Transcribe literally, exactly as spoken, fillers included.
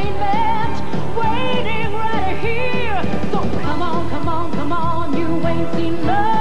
entertainment waiting right here. So come on, come on, come on, you ain't seen nothing.